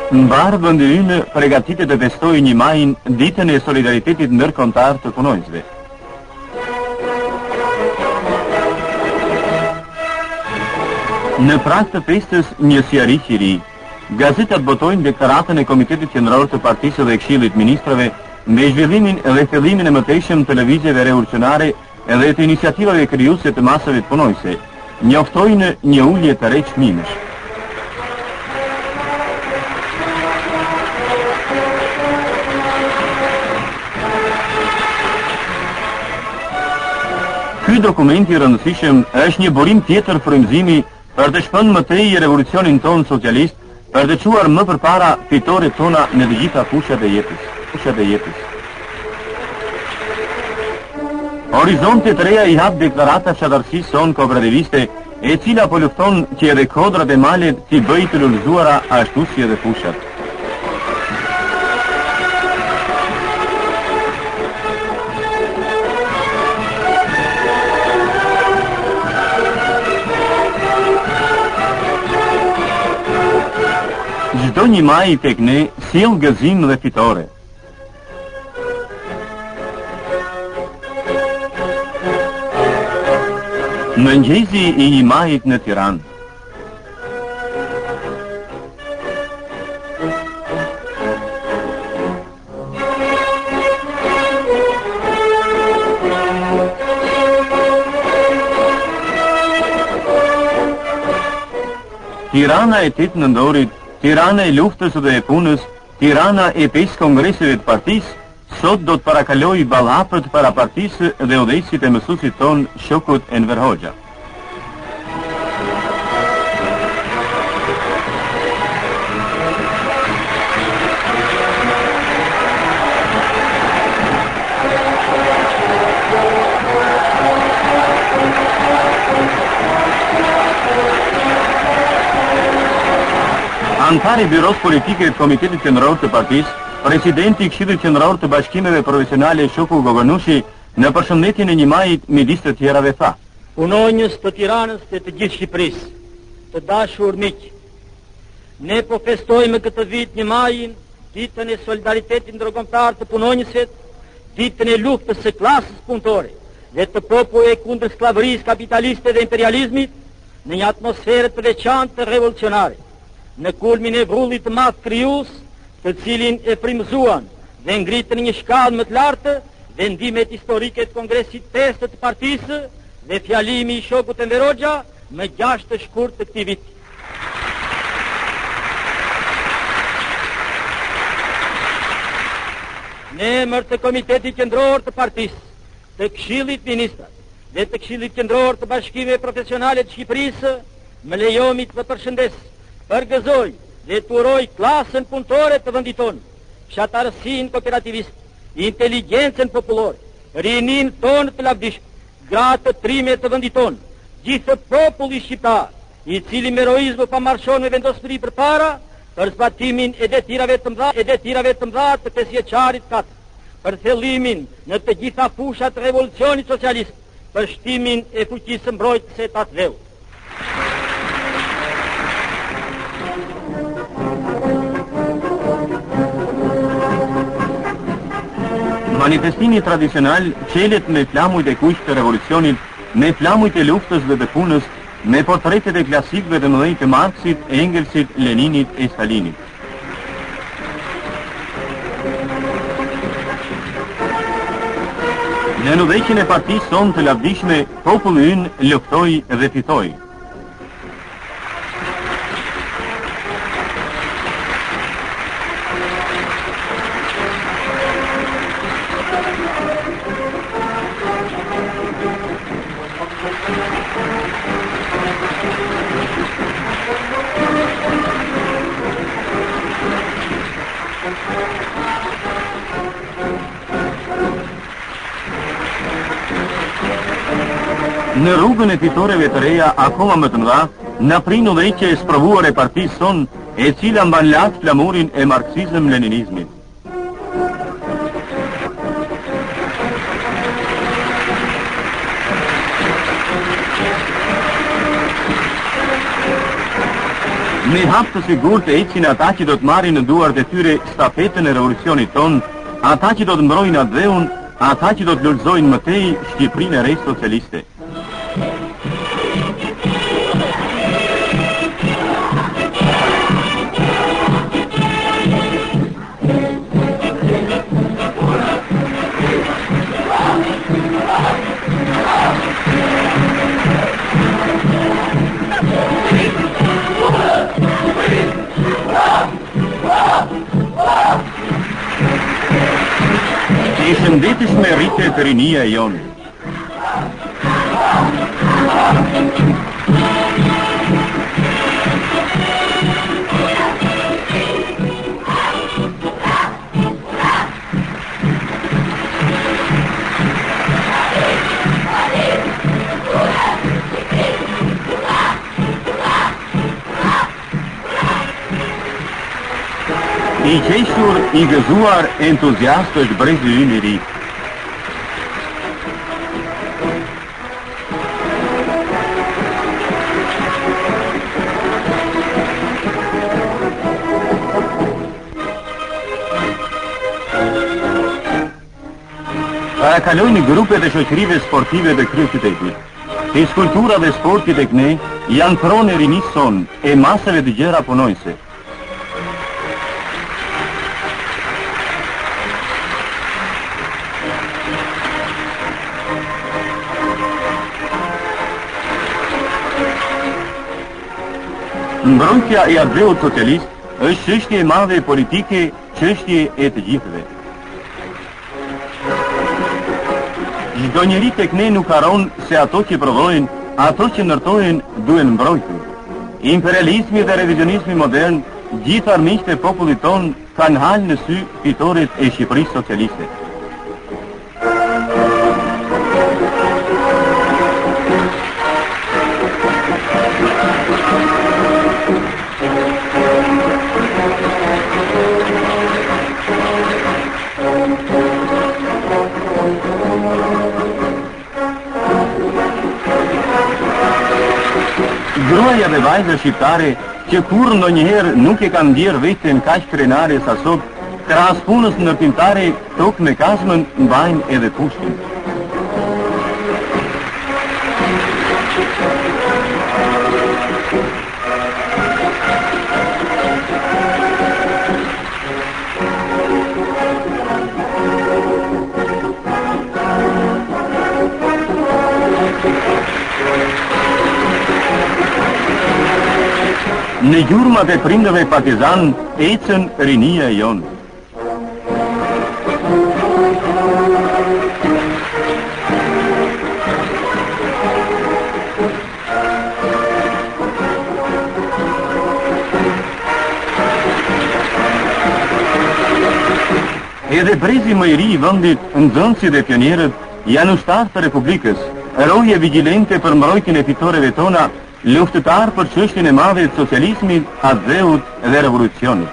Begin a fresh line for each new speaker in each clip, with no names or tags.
Në barë vëndi ynë përgatitet të festoj një majin ditën e solidaritetit ndërkombëtar të punonjësve. Në prak të festës një sjarih i ri, gazetat botojnë deklaratën e Komitetit Qendror të Partisë dhe Këshillit Ministrave me zhvillimin dhe fillimin e mëtejshëm të lëvizjeve revolucionare edhe të iniciativave krijuese të masave të punonjëse, njoftojnë një ulje të re çmimesh. Ky dokument i rëndësishëm është një burim tjetër frymëzimi për të shpënë mëtej i revolucionin tonë socialist, për të quar më përpara fitoret tona në të gjitha fushat e jetës. Horizontet reja i hap deklarata fshatarësisë sonë kooperativiste, e cila po lufton që edhe kodrat e malet t'i bëjë të lullzuara ashtu si edhe fushat. Çdo një maj tek ne sjell gëzim dhe fitore. Mëngjesi i një majit në Tiranë. Tirana e 8 nëndorit, Tirana e luftës dhe e punës, Tirana e 5 kongreseve të partisë, sot do të parakaloj ballhapët para partisë dhe udhëheqësit e mësuesit ton Shokut Enver Hoxha. Antari i Byros Politike të Komitetit Qendror të Partisë, presidenti i Këshillit Qendror të Bashkimeve Profesionale Shoku Gogonushi, në përshëndetjen e një majit midis të tjerave tha:
Punonjës të Tiranës dhe të gjithë Shqipërisë, të dashur miq, ne po festojmë këtë vit një majin, ditën e solidaritetit ndërkombëtar të punonjësve, ditën e luftës së klasës punëtore dhe të popullit kundër skllavërisë kapitaliste dhe imperializmit, në një atmosferë të veçantë të revolucionare. Në kulmin e vrullit të madh krijues, të cilin e frymëzuan dhe ngritën një shkallë më të lartë vendimet historike të Kongresit 5 të partisë dhe fjalimi i Shokut Enver Hoxha më 6 shkurt të këtij viti. Në emër të Komitetit Qendror të Partisë, të Këshillit Ministrave dhe të Këshillit Qendror të Bashkimeve Profesionale të Shqipërisë, më lejoni të përshëndes, përgëzoj dhe të uroj klasën punëtore të vendit tonë, fshatarësinë kooperativiste, inteligjencën popullore, rinin tonë të lavdishëm, gratë të trime të vendit tonë, gjithë populli shqiptar, i cili me heroizëm pamarrshon me vendosmëri përpara për zbatimin e detirave të mëdha të pesëvjeçarit kat, për thellimin në të gjitha fushat të revolucionit socialist, për shtimin e fuqisë mbrojtëse të atë dheu.
Manifestimi tradicional qelet me flamujt e kuq të revolucionit, me flamujt e luftës dhe të punës, me portretet e klasikëve të mëdhenj të Marksit, Engelsit, Leninit e Stalinit. Në udhëheqjen e partisë sonë të lavdishme, populli ynë luftoi dhe fitoi. Në rrugën e fitoreve të reja, akoma më të mëdha, në prin udhëheqja e sprovuar e partisë sonë, e cila mban lart flamurin e marksizëm-leninizmit. Me hapë të sigur të ecin ata që do të marrin në duart e tyre stafetën e revolucionit ton, ata që do të mbrojnë atë dheun, ata që do të lulëzojnë mëtej Shqipërinë e re socialiste. E shëndetis me rrite të rinia e jonë. I qeshur, i gëzuar, entuziast është brezi ynë i ri. Parakalojnë grupet e shoqërive sportive të kryeqytetit. Fiskultura dhe sporti tek ne janë pronë e rinisë son e masave të gjera punojnëse. Mbrojtja e adreut socialist është çështje e madhe politike, çështje e të gjithëve. Çdo njeri tek ne nuk haron se ato që prodhojnë, ato që ndërtojnë duhen mbrojtur. Imperializmi dhe revizionizmi modern, gjithë armiqtë e popullit ton kanë halë në sy fitoret e Shqipërisë socialiste. Gruaja dhe vajza shqiptare që kur ndonjëherë nuk e kanë ndjerë veten kaq krenare sa sot, krahas punës ndërtimtare, tokë me kazmën mbajnë edhe pushtin. Në gjurmat e prindëve partizan, ecën rinia e jonë. Edhe brezi më i ri i vendit, nxënësit dhe pionierët, janë ushtar të Republikës, roje vigjilente për mbrojtjen e fitoreve tona, luftëtar për çështjen e madhe të socializmit, adheut dhe revolucionit.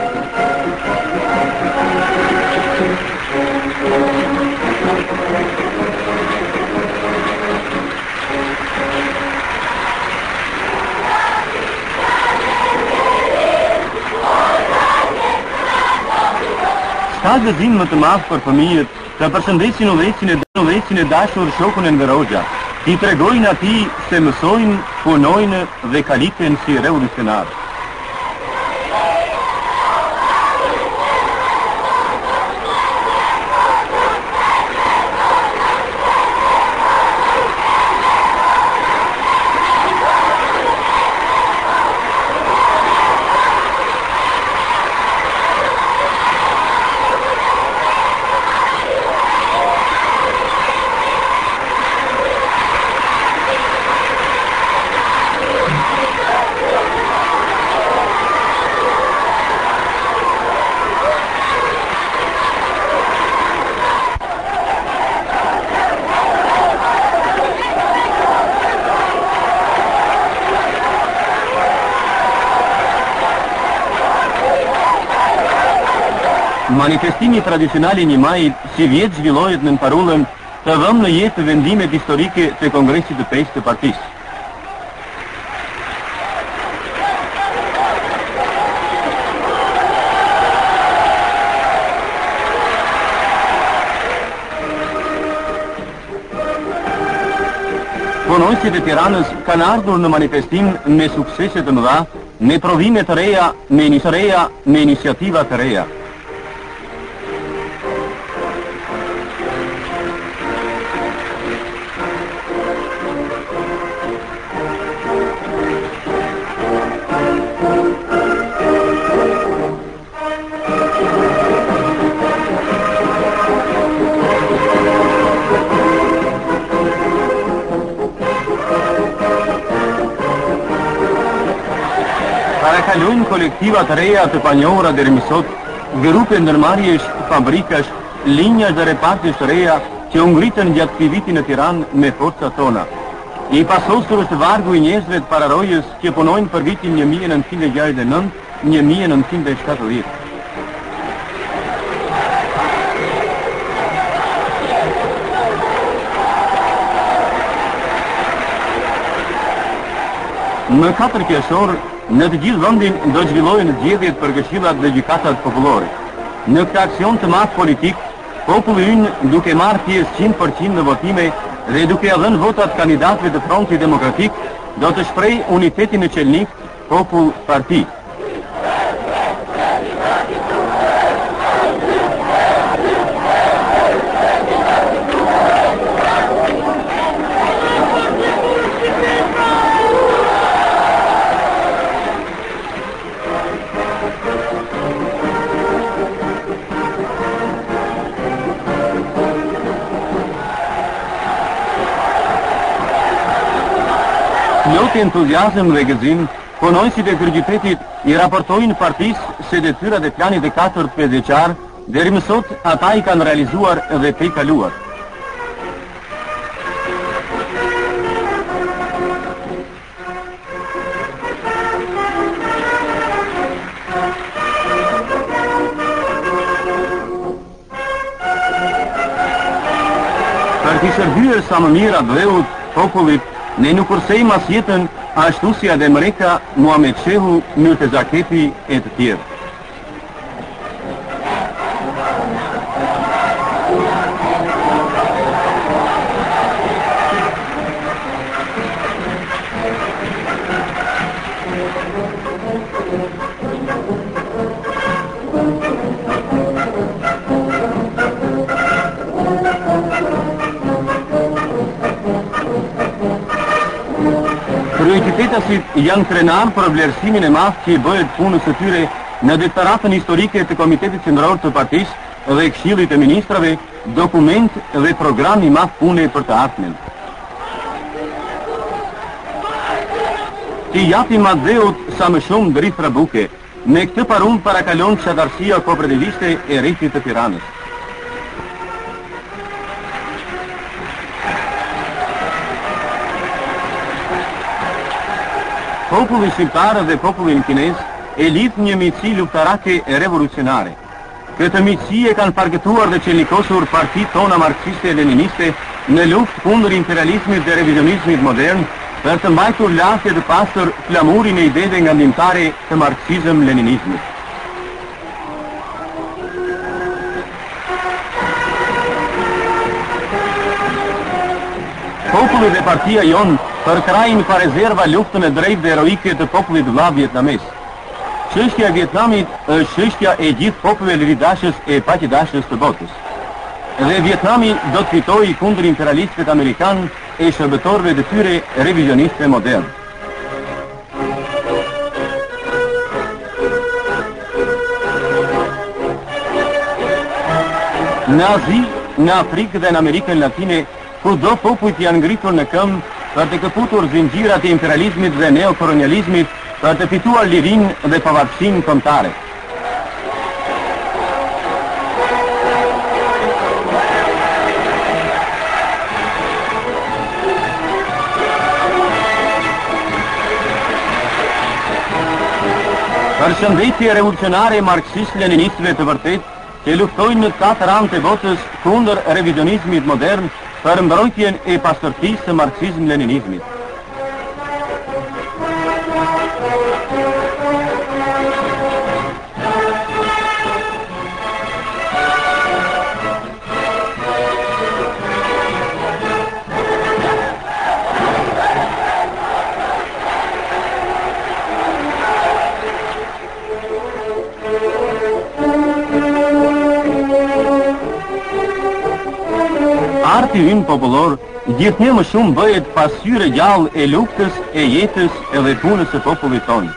Ka gëzim më të madh për fëmijët të përshëndesin udhëhecin e dashur shokun Enver Hoxha, i tregojnë atij se mësojnë, punojnë dhe kaliten si revolucionarë. Manifestimi tradicional i 1 majit si vjetë zhvillohet në parullën të dhëmë në jetë vendimet historike të Kongresit të 5 të partisë. Punojësit e Tiranës kanë ardhur në manifestim me suksese të mëdha, me provime të reja, me iniciativa të reja. Parakalojnë kolektiva të reja të panjohura deri më sot, grupe ndërmarrjesh, fabrikash, linjash dhe repartesh të reja që u ngritën gjatë këtij viti në Tiranë me forcat tona. I pasosur është vargu i njerëzve të pararojës që punojnë për vitin 1969-1970. Në 4 qershor, në të gjithë vendin do zhvillohen zgjedhjet për këshillat dhe gjykatat popullore. Në këtë aksion të madh politik, populli ynë duke marrë pjesë 100% në votime dhe duke dhënë votat kandidatëve të Frontit Demokratik, do të shprehë unitetin në qelnik popull-parti. Plot entuziazëm dhe gëzim, punojësit e kryeqytetit i raportojnë partisë se detyrat e planit e 4 pesëvjeçar deri më sot ata i kanë realizuar dhe tejkaluar. Për të shërbyer sa më mirë atë dheut popullit, ne nuk kursejmë as jetën ashtu si Ade Mreka, Muhamet Shehu, Myrteza Kepi e të tjerë. Kryeqytetasit janë krenar për vlerësimin e madh që i bëhet punës së tyre në deklaratën historike të Komitetit Qendror të Partisë dhe Këshillit të Ministrave, dokument dhe program i madh pune për të ardhmen. Ti japim atë dheut sa më shumë drithra buke, me këtë parum parakalon fshatarësia kooperativiste e rritit të Tiranës. Populli shqiptar dhe populli kinez e lidh një miqësi luftarake e revolucionare. Këtë miqësi e kanë përgëtuar dhe qenikosur partitë tona marksiste-leniniste në luftë kundër imperializmit dhe revizionizmit modern për të mbajtur lafje të pastër flamurin e ideve ngandimtare të marksizëm-leninizmit. Populli dhe partia jonë përkrajnë pa rezerva luftën e drejtë dhe heroike të popullit vllav vietnames. Çështja e Vietnamit është çështja e gjithë popujve liridashës e paqëdashës të botës. Dhe Vietnami do të fitojë kundër imperialistëve amerikanë e shërbëtorëve të tyre revizionistë modern. Në Azi, në Afrikë dhe në Amerikën Latine, kudo popujt janë ngritur në këmbë për të këputur zinxhirat e imperializmit dhe neokolonializmit, për të fituar lirinë dhe pavarësinë kombëtare. Përshëndetje revolucionare marksist-leninistëve të vërtet, që luftojnë në 4 anë të botës kundër revizionizmit modern për mbrojtjen e pastërtisë së marksizm-leninizmit. arti ynë popullor, gjithnjë më shumë bëhet pasqyrë gjallë e luftës, e jetës edhe punës së popullit tonë.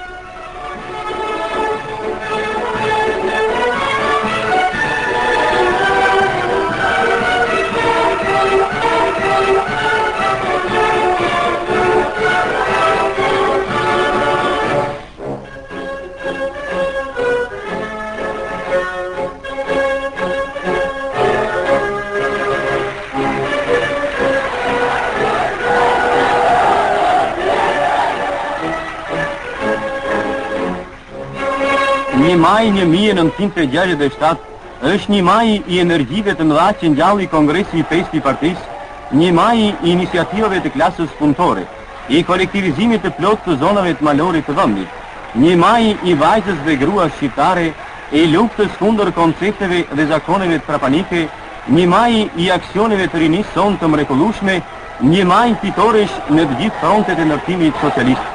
Një maj 1967 është një maj i energjive të mëdha që ngjalli Kongresi i 5 i partisë, një maj i iniciativave të klasës punëtore, i kolektivizimit të plot të zonave të malorit të vendit, një maj i vajzës dhe gruas shqiptare, e luftës kundër koncepteve dhe zakoneve trapanike, një maj i aksioneve të rinisë sonë të mrekullueshme, një maj fitoresh në të gjithë frontet e ndërtimit socialist.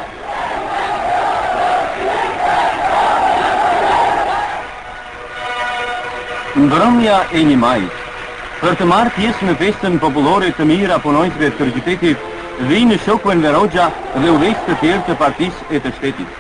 Mbrëmja e një majit. Për të marrë pjesë në festën popullore të mirë a punonjësve të qytetit, vinë Shoku Enver Hoxha dhe udhëheqës të tjerë të partisë e të shtetit.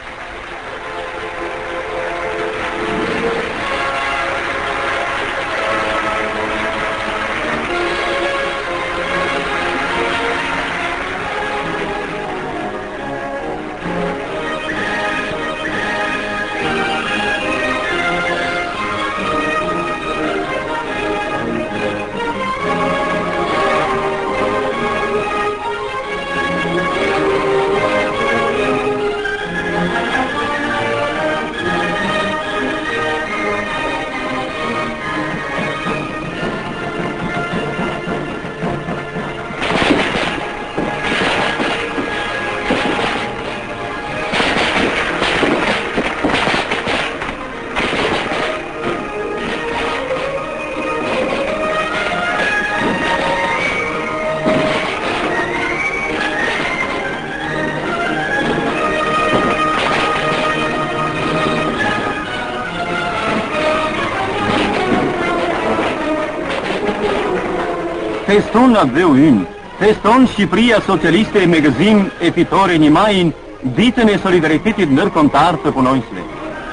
Feston atë dhe uyn, feston Shqipëria Socialiste me gëzim e fitore një majin, ditën e solidaritetit ndërkombëtar të punonjësve.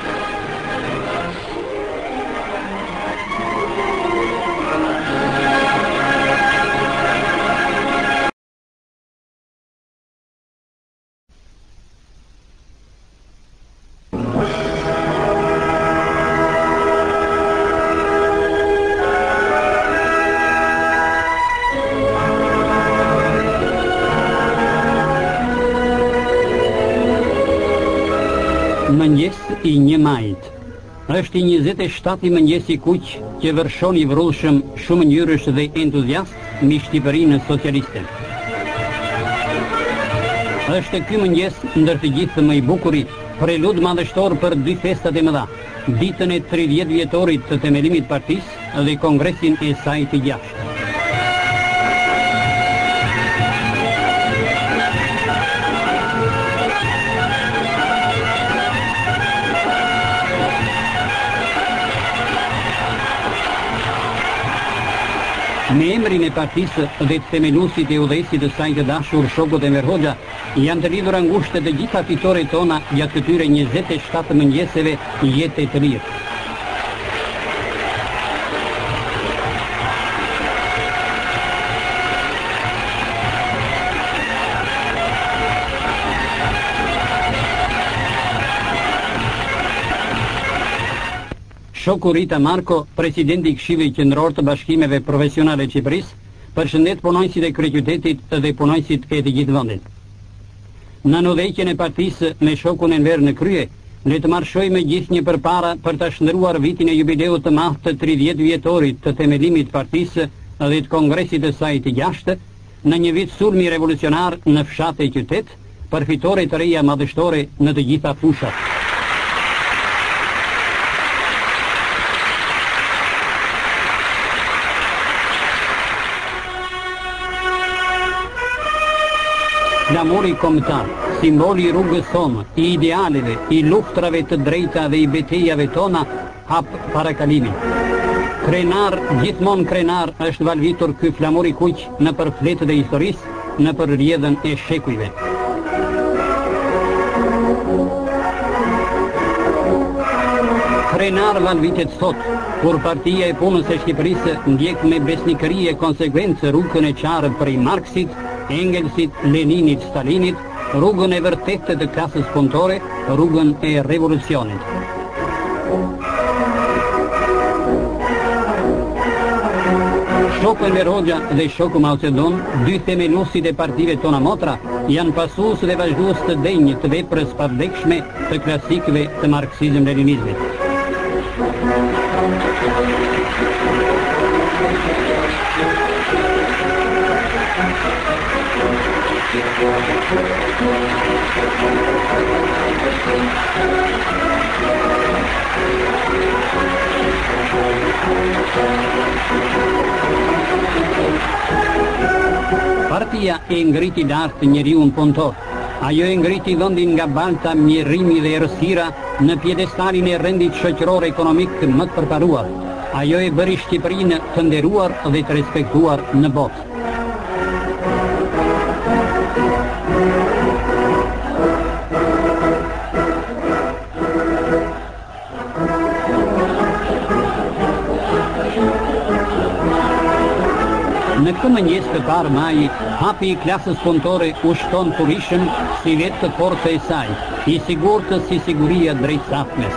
Mëngjes i një majit. Është i 27 i mëngjes i kuq që vërshon i vrullshëm shumë ngjyrësh dhe entuziast mbi Shqipërinë socialiste. Është ky mëngjes ndër të gjithë më i bukuri, prelud madhështor për dy festat e mëdha, ditën e 30 vjetorit të themelimit partisë dhe kongresin e saj të gjashtë. Me emrin e partisë dhe të themeluesit e udhëheqësit të saj të dashur Shokut Enver Hoxha, janë të lidhur ngushtë të gjitha fitoret tona gjatë këtyre 27 mëngjeseve jete të lirë. Shoku Rita Marko, presidenti i Këshillit Qendror të Bashkimeve Profesionale të Shqipërisë, përshëndet punonjësit e kryeqytetit dhe punonjësit e të gjithë vendit. Në udhëheqjen e partisë me Shokun Enver në krye, le të marshojmë gjithë një përpara për ta shndruar vitin e jubileut të madh të 30 vjetorit të themelimit të partisë dhe të kongresit të saj të gjashtë, në një vit sulmi revolucionar në fshat e qytet, për fitore të reja madhështore në të gjitha fushat. Flamuri kombëtar, simboli i rrugës tonë, i idealeve, i luftrave të drejta dhe i betejave tona, hap parakalimin. Krenar, gjithmonë krenar është valvitur ky flamur I kuq në për fletët e historisë, në për rrjedhën e shekujve. Krenar valvitet sot, kur Partia e Punës e Shqipërisë ndjek me besnikëri e konsekuencë rrugën e qartë prej Marksit, Engelsit, Leninit, Stalinit, rrugën e vërtetë të klasës punëtore, rrugën e revolucionit. Shoku Enver Hoxha dhe shoku Mao Zedong, dy themeluesit e partive tona motra, janë pasues dhe vazhdues të denjë të veprës pavdekshme të klasikëve të marksizëm-leninizmit. Partia e ngriti lart njeriun punëtor. Ajo e ngriti vendin nga balta mjerrimi dhe errësira në pjedestalin e rendit shoqëror ekonomik më të përparuar. Ajo e bëri Shqipërinë të nderuar dhe të respektuar në botë. Në këtë mëngjes të parë maji, hapi I klasës punëtore u shton turishëm si vetë të forca e saj, I sigurtë si siguria drejt safmes.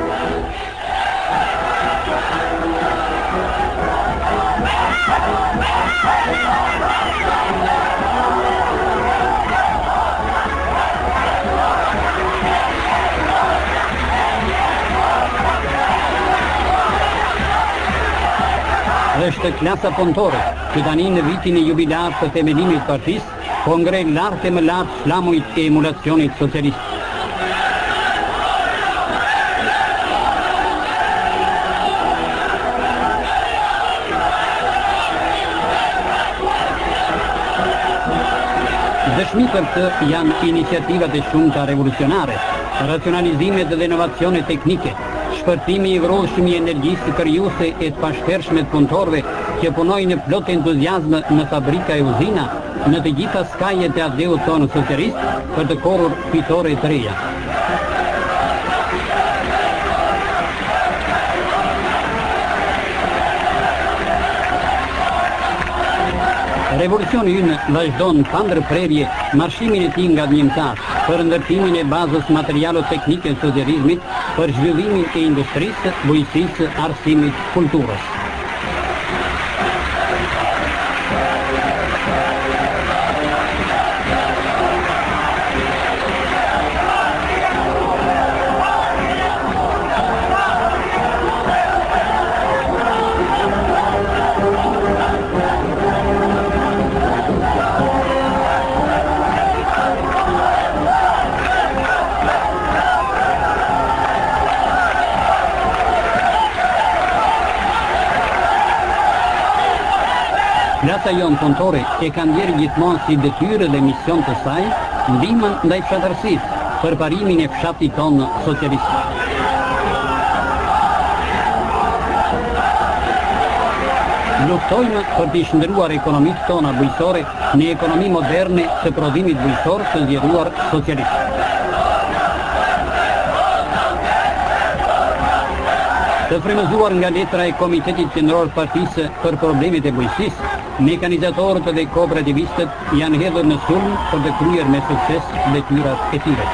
Është klasa punëtore, që tani në vitin e jubilar të themelimit partisë, po ngre lart e më lart flamujt e emulacionit socialist. Dëshmi për të janë iniciativat e shumta revolucionare, racionalizimet dhe inovacione teknike, shpërtimi I vrollshëm I energjisë krijuese e të pashtershme të punëtorëve që punojnë në plot entuziazm në fabrika e uzina, në të gjitha skajet e adeut tonë socialist për të korrur fitore të reja. Revolucioni ynë vazhdon pa ndërprerje marshimin e tij ngadnjimtar për ndërtimin e bazës materialo-teknike të socializmit, për zhvillimin e industrisë, bujqësisë, arsimit, kulturës. Klasa jonë punëtore e kanë ndjerë gjithmonë si detyrë dhe mision të saj ndihmën ndaj fshatërsisë për parimin e fshatit tonë socialist. Luftojmë për të shndruar ekonomitë tona bujqësore në ekonomi moderne të prodhimit bujqësor të zgjeruar socialist. Të frymëzuar nga letra e Komitetit Qendror Partisë për problemet e bujqësisë, mekanizatorët dhe kooperativistët janë hedhur në sulm për të kryer me sukses detyrat e tyre.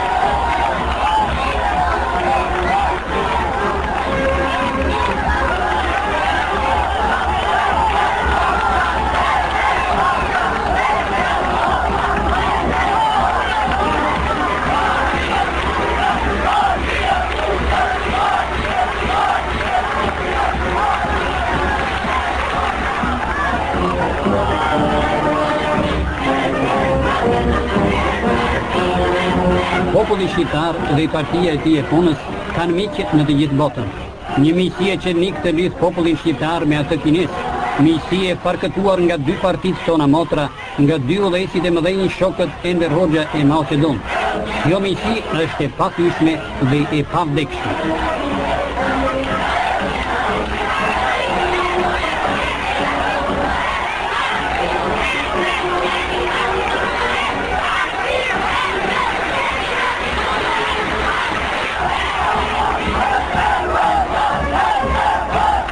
Populli shqiptar dhe partia e tij e punës kanë miqë në të gjithë botën. Një miqësi e qenik të lidh popullin shqiptar me atë kines, miqësi e farkëtuar nga dy partitë tona motra, nga dy udhëheqësit e mëdhenj shokët Enver Hoxha e Mao Zedong. Kjo miqësi është e patyshme dhe e pavdekshme.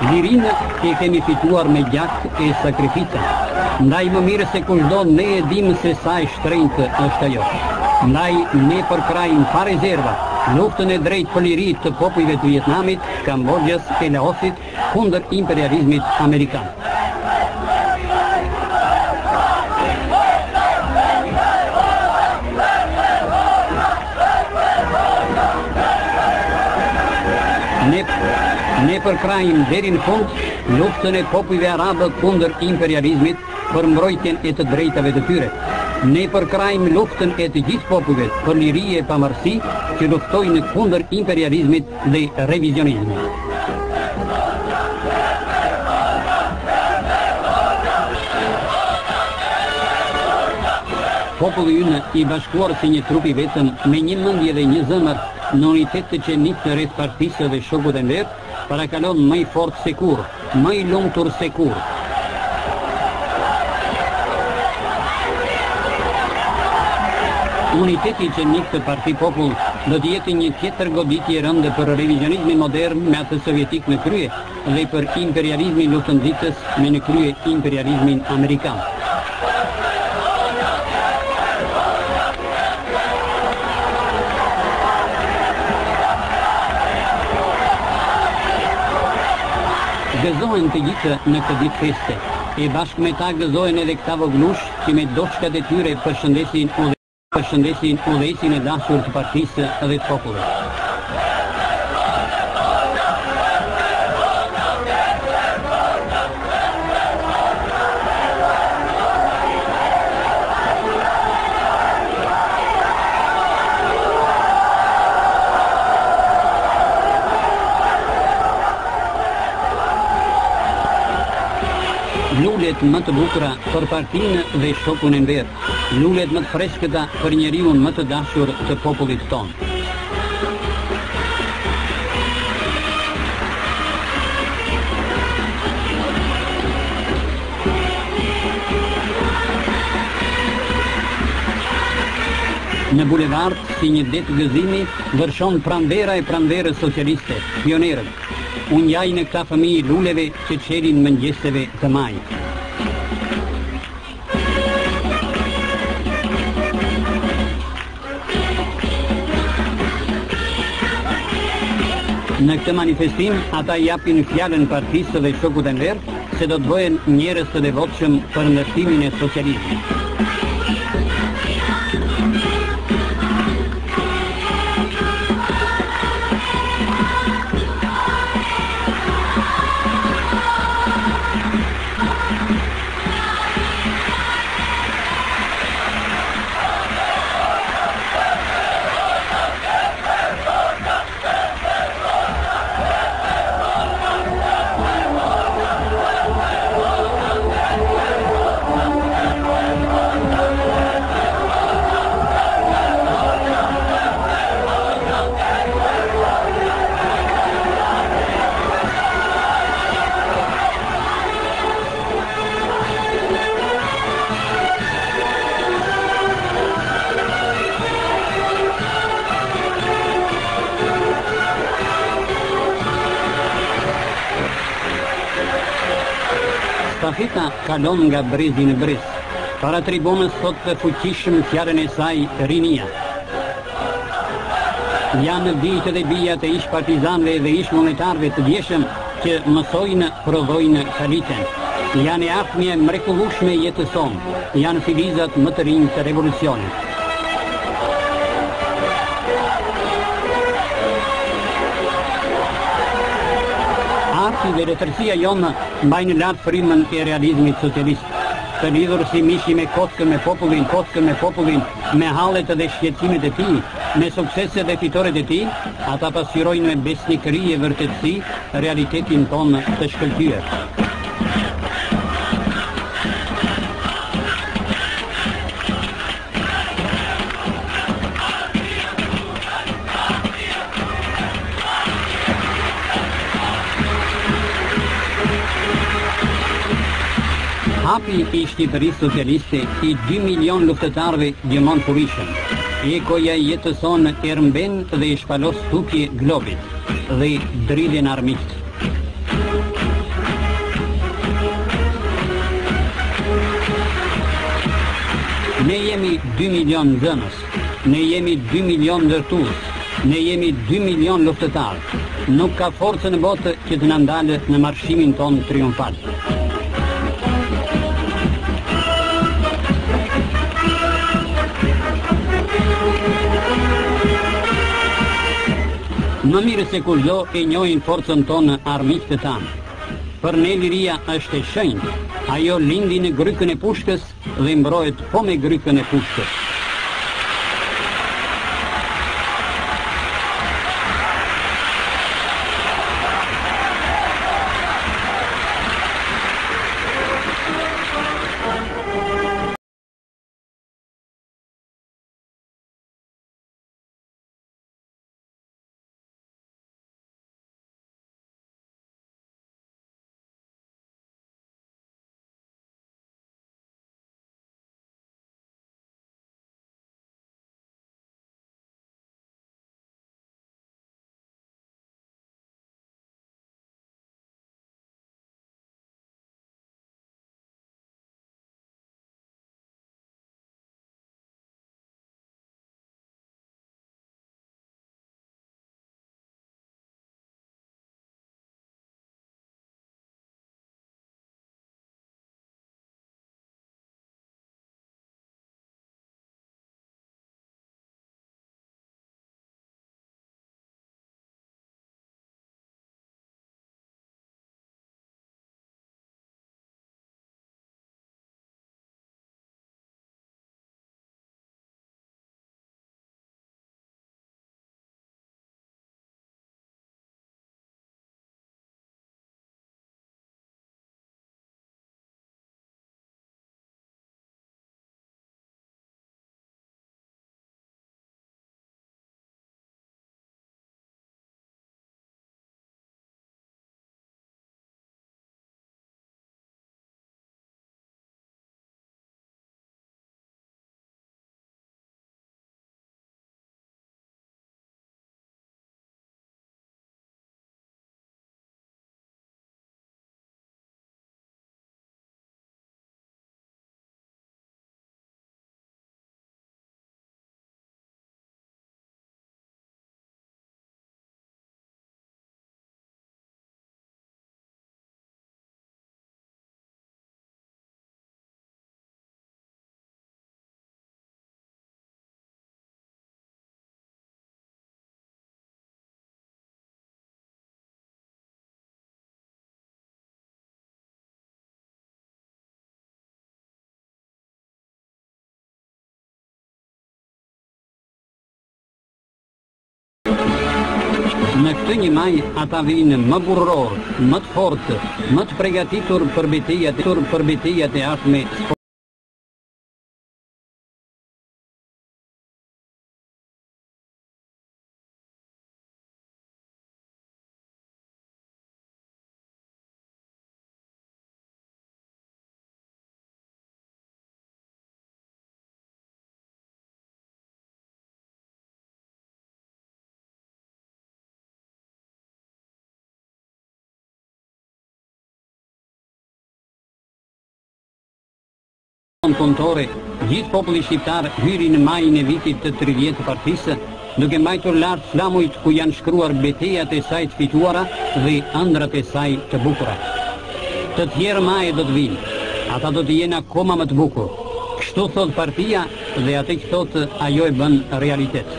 Lirinë e kemi fituar me gjak e sakrificën. Ndaj më mirë se kushdo ne e dim se sa e shtrenjtë është ajo. Ndaj ne përkrajmë pa rezerva luftën e drejtë për liri të popujve të Vietnamit, Kambodgjës e Laosit kundër imperializmit amerikan. Ne përkrajmë deri në fund luftën e popujve arabë kundër imperializmit për mbrojtjen e të drejtave të tyre. Ne përkrajmë luftën e të gjithë popujve për liri e pavarësi që luftojnë kundër imperializmit dhe revizionizmit. Populli ynë i bashkuar si një trup i vetëm me një mendje dhe një zemër në unitet të qenit të rreth partisë dhe shokut e ndër, parakalon më i fort se kur, më i lumtur se kur. Uniteti qenik të Parti Popull do të jetë një tjetër goditje e rëndë për revizionizmin modern me atë sovjetik në krye dhe për imperializmin luftë-nxitës me në krye imperializmin amerikan. Gëzohen të gjithë në këtë ditë feste, e bashkë me ta gëzohen edhe këta voglush që me doçkat e tyre përshëndesin udhëheqësin e dashur të partisë dhe të popullit. Lulet më të bukura për partinë dhe shokun e ndër, lulet më të freskëta për njeriun më të dashur të popullit tonë. Në bulevard, si një det gëzimi, vërshon pranvera e pranverës socialiste, pionerët. Unë jaj në këta fëmijë luleve që qelin mëngjeseve të maj. Në këtë manifestim, ata japin fjallën partisë dhe shokut e ndër se do të bëhen njerëz të devotshëm për ndërtimin e socializmit. Stafeta kalon nga brezi në brez. Para tribunës thot të fuqishëm fjalën e saj rinia. Janë bijtë dhe bijat e ish partizanëve dhe ish monetarëve të djeshëm që mësojnë, prodhojnë kalitën. Janë e ardhmja mrekullueshme jetëson, janë filizat më të rinj të revolucionit. Arti dhe letërsia jonë mbajnë lartë frymën e realizmit socialist. Të lidhur si mishi me kockën me popullin, me hallet dhe shqetësimet e tij, me sukseset dhe fitoret e tij, ata pasqyrojnë me besnikëri e vërtetësi realitetin tonë të shkëlqyer. Hapi i Shqipërisë socialiste i 2 milion luftetarëve djemon furishëm. Ekoja jetëson ermben dhe i shpalos tukje globit dhe dridhen armiqt. Ne jemi 2 milion dhënës, ne jemi 2 milion ndërtues, ne jemi 2 milion luftëtarë. Nuk ka forcë në botë që të na ndalë në marshimin ton triumfal. Më mirë se kurdo e njohin forcën tonë armiqtë tanë. Për ne liria është e shenjtë, ajo lindi në grykën e pushkës dhe mbrohet po me grykën e pushkës. Në këtë një maj, ata vinë më burror, më të fortë, më të përgatitur për betejat e ardhme. Punëtore, gjithë populli shqiptar hyri në majin e vitit të 30 të partisë, duke mbajtur lart flamujt ku janë shkruar betejat e saj të fituara dhe ëndrat e saj të bukura. Të tjerë maje do të vinë, ata do të jenë akoma më të bukur. Kështu thot partia dhe atë që thot ajo e bën realitet.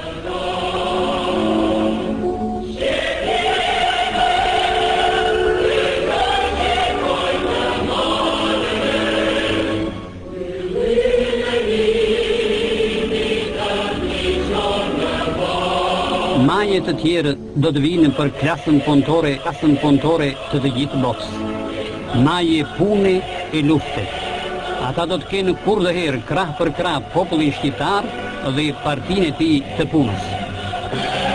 Maje të tjerë do të vinë për klasën punëtore të të gjithë botës. Maje pune e lufte. Ata do të kenë kur dhe herë krah për krah popullin shqiptar dhe partinë e tij të punës.